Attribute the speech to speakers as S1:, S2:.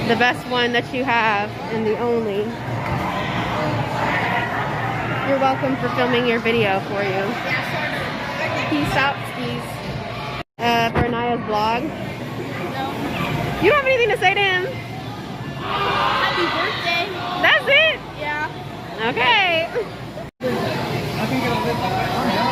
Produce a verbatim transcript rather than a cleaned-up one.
S1: The best one that you have, and the only. You're welcome for filming your video for you. Peace out, skis. Uh, for Anaya's vlog.
S2: No.
S1: You don't have anything to say to him?
S2: Happy birthday.
S1: That's it?
S2: Yeah.
S1: Okay.
S3: I think it'll live like that.